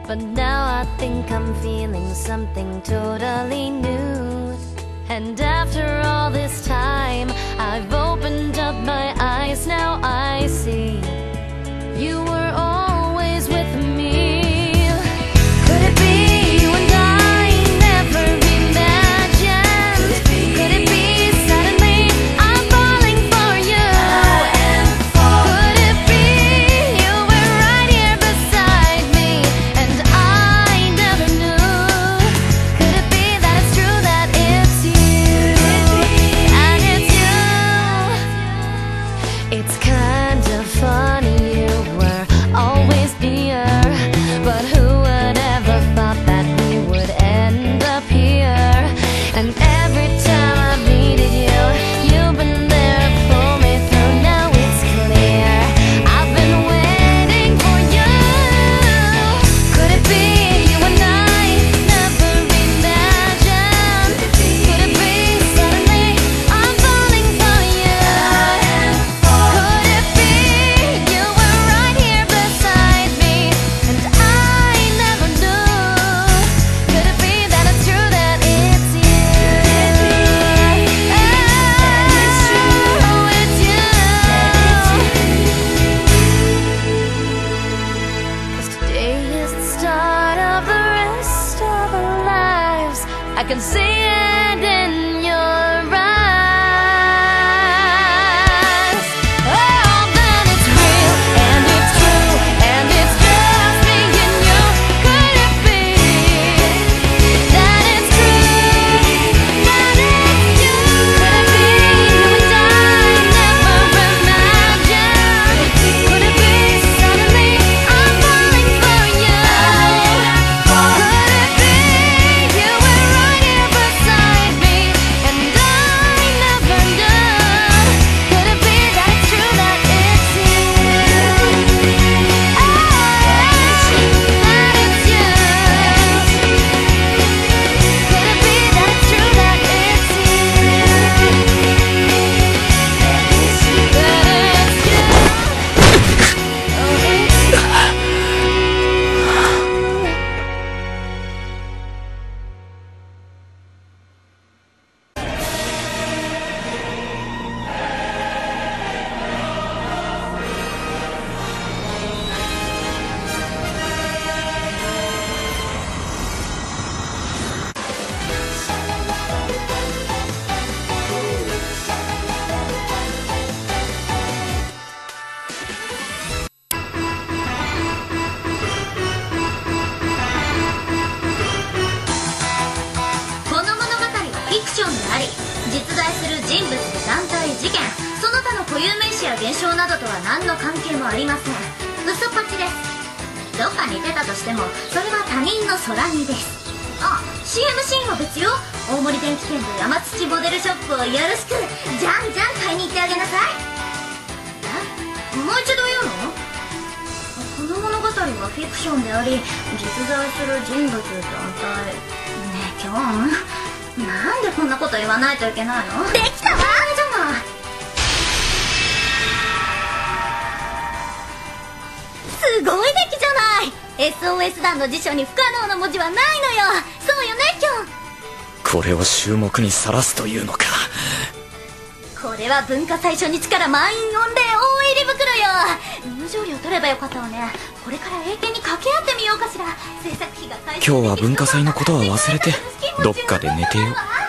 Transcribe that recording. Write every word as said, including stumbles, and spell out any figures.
But now I think I'm feeling something totally new. And after all this time, I've opened up my eyes, now I see you were always with me. Could it be you and I never imagined? Could it be suddenly I'm falling for you? Could it be you were right here beside me and I never knew? Could it be that it's true that it's you and it's you? It's kind of funny you were always near, but who would ever thought that we would end up here? And every time I needed you, you've been there to pull me through. Now it's clear I've been waiting for you. Could it be you and I never imagined? Could it be suddenly I'm falling for you? Could it be you were right here beside me and I never knew? Could it be that it's true that it's you? Oh, it's you. 'Cause today is the start of the rest of our lives. I can see it in your eyes. Oh, that it's real and it's true and it's just me and you. Could it be that it's true, that it's you? Could it be you and I never imagined? Could it be suddenly I'm falling for you? Could it be you were right here beside me and I never knew? Could it be that it's true that it's you? Oh, that it's you. Could it be that it's true that it's you? That it's you. Oh, it's you. この物語はフィクションであり、実在する人物や団体、事件、その他の固有名詞や現象などとは何の関係もありません。嘘っぱちです。どっか似てたとしてもそれは他人の空似です。あ、シーエム シーンは別よ。大森電機店と山土モデルショップをよろしく。じゃんじゃん買いに行ってあげなさい。え、もう一度言うの？この物語はフィクションであり、実在する人物、団体。ねえキョン、なんでこんなこと言わないといけないの？できたわ。じゃない。すごい出来じゃない。 エスオーエス 団の辞書に不可能な文字はないのよ。そうよねキョン。 これを衆目にさらすというのか。 これは文化祭初日から満員御礼大入り袋よ。入場料取ればよかったわね。これから英検に掛け合ってみようかしら。制作費が回収でき今日は文化祭のことは忘れてどっかで寝てよう。